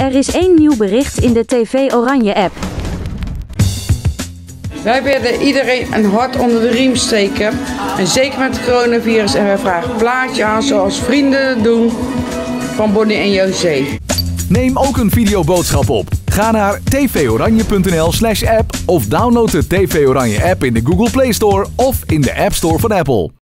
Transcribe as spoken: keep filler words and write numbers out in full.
Er is één nieuw bericht in de T V Oranje app. Wij willen iedereen een hart onder de riem steken. En zeker met het coronavirus. En wij vragen een plaatje aan zoals vrienden het doen van Bonnie en José. Neem ook een videoboodschap op. Ga naar tvoranje punt n l slash app of download de T V Oranje app in de Google Play Store of in de App Store van Apple.